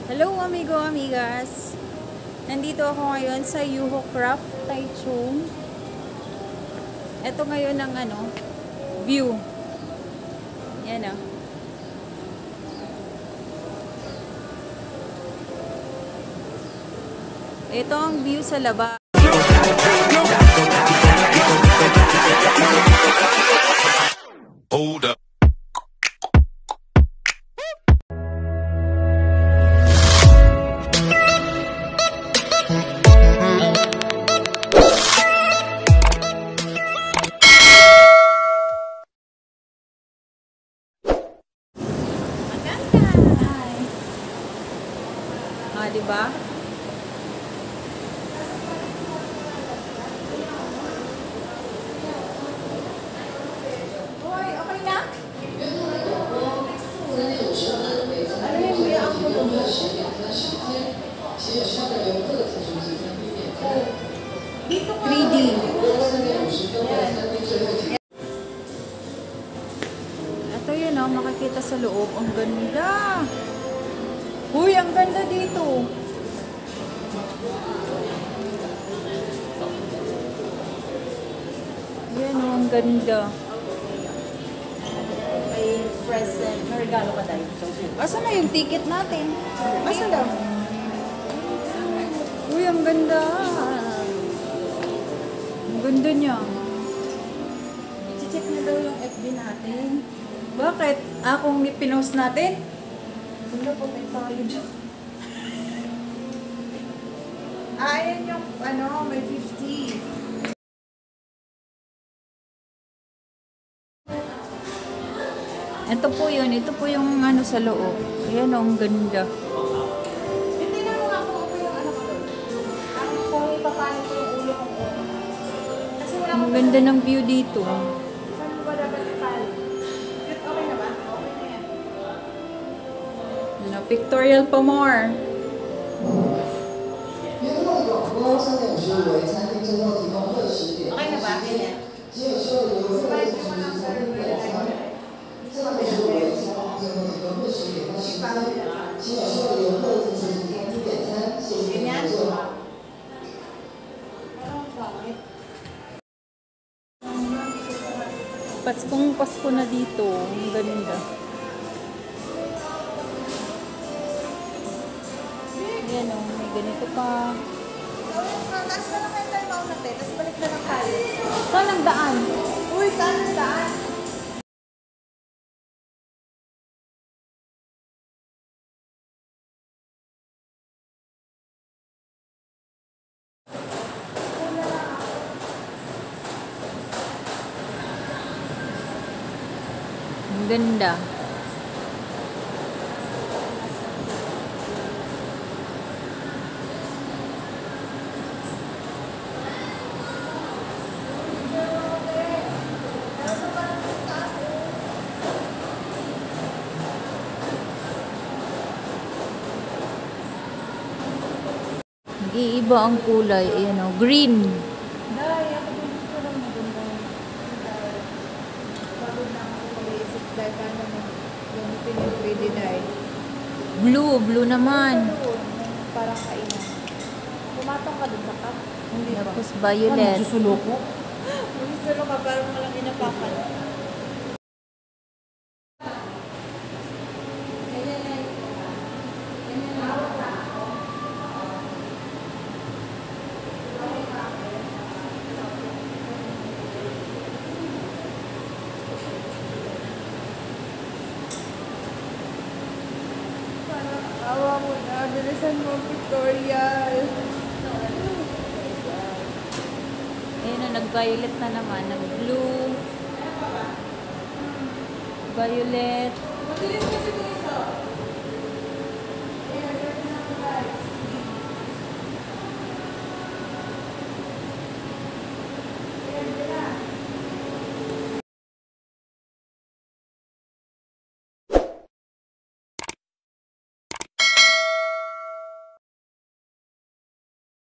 Hello amigo, amigas. Nandito ako ngayon sa Yoho Craft, Taichung. Ito ngayon ang view. Yan o. Ito ang view sa labas. Hold up. Diba? Hoy, okay na? Ano yung biya ang pulo mo? 3D. Ito yun makikita sa loob. Ang ganda. Uy, ang ganda dito. Yan ang ganda. May present. May regalo ka tayo. Asan na yung ticket natin? Asan na? Uy, ang ganda. Ang ganda niya. I-check na daw yung FB natin. Bakit? Kung pinost natin? Wala po, may tayo dyan. Ayan yung, may 50. Ito po yun. Ito po yung sa loob. Ayan, ang ganda. Hindi na mo ako yung ko doon. Kung ipapanin ko yung ulo ko. Ang ganda ng view dito. Saan mo ba dapat ipanin? Okay na ba? Okay na yan. Pictorial pa more. Okay na ba? Ganyan. Paskong Pasko na dito. Ang ganda. Yan may ganito pa. Taas na lang kayo tayo maunate. Tapos balik na lang tayo. Saan ang daan? Uy, saan ang daan? Ang ganda. Nag-iiba ang kulay. Ayan green. Dahil, ako gusto lang maganda. Bago na ako pag-iisip dahil paano gamitin yung 3D dahil. Blue naman. Parang kainan. Pumatong ka dun sa cup. Hindi ba? Tapos violet. Ano, susulo ko? Susulo ka, parang walang inapakan. Awa mo na, bilisan mo, pictorial. Ayun nag-violet na naman. Nag-blue. Violet. Mabilis kasi ito isa.